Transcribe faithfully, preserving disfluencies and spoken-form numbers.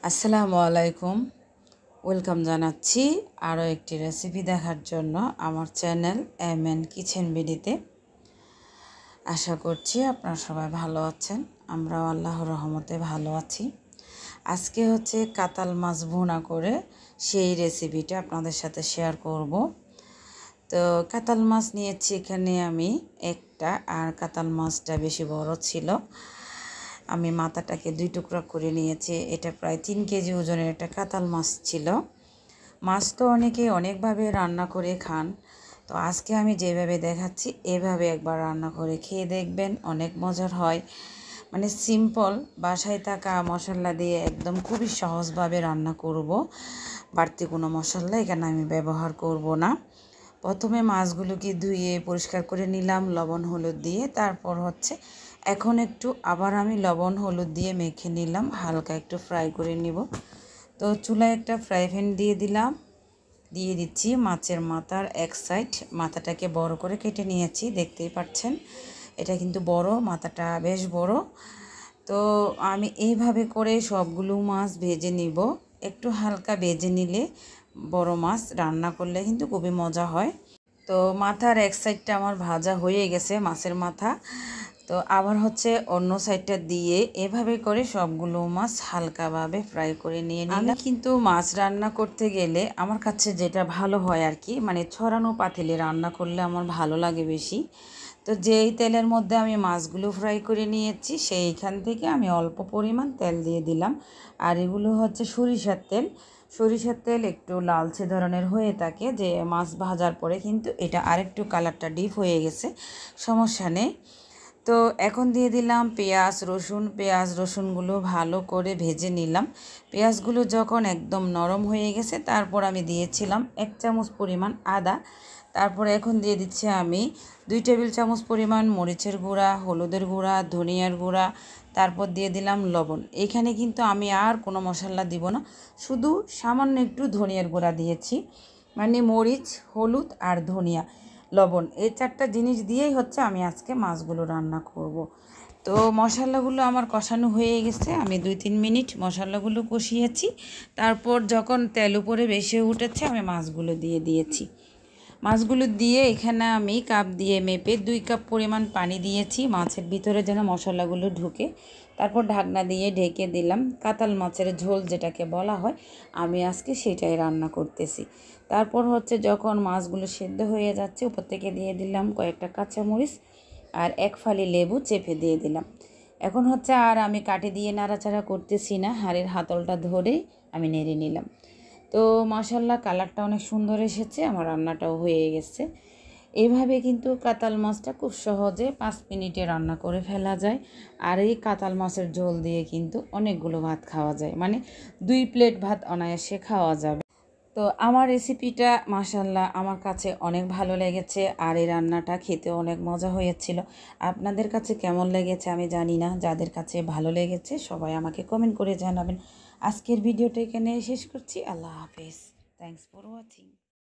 আসসালামু আলাইকুম। ওয়েলকাম জানাচ্ছি আরও একটি রেসিপি দেখার জন্য আমার চ্যানেল এম এন কিচেন বিডিতে। আশা করছি আপনারা সবাই ভালো আছেন, আমরাও আল্লাহর রহমতে ভালো আছি। আজকে হচ্ছে কাতাল মাছ ভুনা করে সেই রেসিপিটা আপনাদের সাথে শেয়ার করব। তো কাতাল মাছ নিয়েছি এখানে আমি একটা, আর কাতাল মাছটা বেশি বড় ছিল। আমি মাথাটাকে দুই টুকরা করে নিয়েছি। এটা প্রায় তিন কেজি ওজনের একটা কাতাল মাছ ছিল। মাছ তো অনেকে অনেকভাবে রান্না করে খান, তো আজকে আমি যেভাবে দেখাচ্ছি এভাবে একবার রান্না করে খেয়ে দেখবেন, অনেক মজার হয়। মানে সিম্পল বাসায় থাকা মশলা দিয়ে একদম খুবই সহজভাবে রান্না করব। বাড়তি কোনো মশলা এখানে আমি ব্যবহার করব না। প্রথমে মাছগুলোকে ধুয়ে পরিষ্কার করে নিলাম লবণ হলুদ দিয়ে। তারপর হচ্ছে এখন একটু আবার আমি লবণ হলুদ দিয়ে মেখে নিলাম, হালকা একটু ফ্রাই করে নিব। তো চুলায় একটা ফ্রাই প্যান দিয়ে দিলাম, দিয়ে দিচ্ছি মাছের মাথার এক সাইড। মাথাটাকে বড় করে কেটে নিয়েছি, দেখতেই পাচ্ছেন এটা কিন্তু বড়, মাথাটা বেশ বড়। তো আমি এইভাবে করে সবগুলো মাছ ভেজে নিব। একটু হালকা ভেজে নিলে বড় মাছ রান্না করলে কিন্তু খুবই মজা হয়। তো মাথার এক সাইডটা আমার ভাজা হয়ে গেছে, মাছের মাথা। তো আবার হচ্ছে অন্য সাইডটা দিয়ে এভাবে করে সবগুলো মাছ হালকাভাবে ফ্রাই করে নিয়ে নিলাম। আমি কিন্তু মাছ রান্না করতে গেলে আমার কাছে যেটা ভালো হয় আর কি, মানে ছড়ানো পাতিলে রান্না করলে আমার ভালো লাগে বেশি। তো যেই তেলের মধ্যে আমি মাছগুলো ফ্রাই করে নিয়েছি সেইখান থেকে আমি অল্প পরিমাণ তেল দিয়ে দিলাম। আর এগুলো হচ্ছে সরিষার তেল। সরিষার তেল একটু লালচে ধরনের হয়ে থাকে, যে মাছ ভাজার পরে কিন্তু এটা আরেকটু কালারটা ডিপ হয়ে গেছে, সমস্যা নেই। তো এখন দিয়ে দিলাম পেঁয়াজ রসুন। পেঁয়াজ রসুনগুলো ভালো করে ভেজে নিলাম। পেঁয়াজগুলো যখন একদম নরম হয়ে গেছে তারপর আমি দিয়েছিলাম এক চামচ পরিমাণ আদা। তারপরে এখন দিয়ে দিচ্ছি আমি দুই টেবিল চামচ পরিমাণ মরিচের গুঁড়া, হলুদের গুঁড়া, ধনিয়ার গুঁড়া, তারপর দিয়ে দিলাম লবণ। এখানে কিন্তু আমি আর কোনো মশলা দিব না, শুধু সামান্য একটু ধনিয়ার গুঁড়া দিয়েছি। মানে মরিচ, হলুদ আর ধনিয়া, লবণ, এই চারটা জিনিস দিয়েই হচ্ছে আমি আজকে মাছগুলো রান্না করব। তো মশলাগুলো আমার কষানো হয়ে গেছে, আমি দুই তিন মিনিট মশলাগুলো কষিয়েছি। তারপর যখন তেল উপরে বেশি উঠেছে আমি মাছগুলো দিয়ে দিয়েছি। মাছগুলো দিয়ে এখানে আমি কাপ দিয়ে মেপে দুই কাপ পরিমাণ পানি দিয়েছি, মাছের ভিতরে যেন মশলাগুলো ঢুকে। তারপর ঢাকনা দিয়ে ঢেকে দিলাম। কাতাল মাছের ঝোল যেটাকে বলা হয়, আমি আজকে সেটাই রান্না করতেছি। তারপর হচ্ছে যখন মাছগুলো সেদ্ধ হয়ে যাচ্ছে উপর থেকে দিয়ে দিলাম কয়েকটা কাঁচামরিচ আর এক ফালি লেবু চেপে দিয়ে দিলাম। এখন হচ্ছে আর আমি কাঠি দিয়ে নাড়াচাড়া করতেছি না, হাঁড়ির হাতলটা ধরেই আমি নেড়ে নিলাম। তো মাশাআল্লাহ কালারটা অনেক সুন্দর এসেছে, আমার রান্নাটাও হয়ে গেছে। এইভাবে কিন্তু কাতাল মাছটা খুব সহজে পাঁচ মিনিটে রান্না করে ফেলা যায়। আর এই কাতাল মাছের ঝোল দিয়ে কিন্তু অনেকগুলো ভাত খাওয়া যায়, মানে দুই প্লেট ভাত অনায়াসে খাওয়া যাবে। তো আমার রেসিপিটা মাশাআল্লাহ আমার কাছে অনেক ভালো লেগেছে, আর এই রান্নাটা খেতে অনেক মজা হয়েছিল। আপনাদের কাছে কেমন লেগেছে আমি জানি না, যাদের কাছে ভালো লেগেছে সবাই আমাকে কমেন্ট করে জানাবেন। আজকের ভিডিওটা এখানে শেষ করছি। আল্লাহ হাফেজ। Thanks for watching.